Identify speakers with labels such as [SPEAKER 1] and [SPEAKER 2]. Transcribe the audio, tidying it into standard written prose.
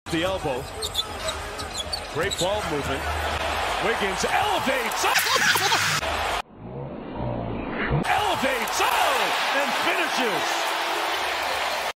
[SPEAKER 1] The elbow. Great ball movement. Wiggins elevates. Elevates.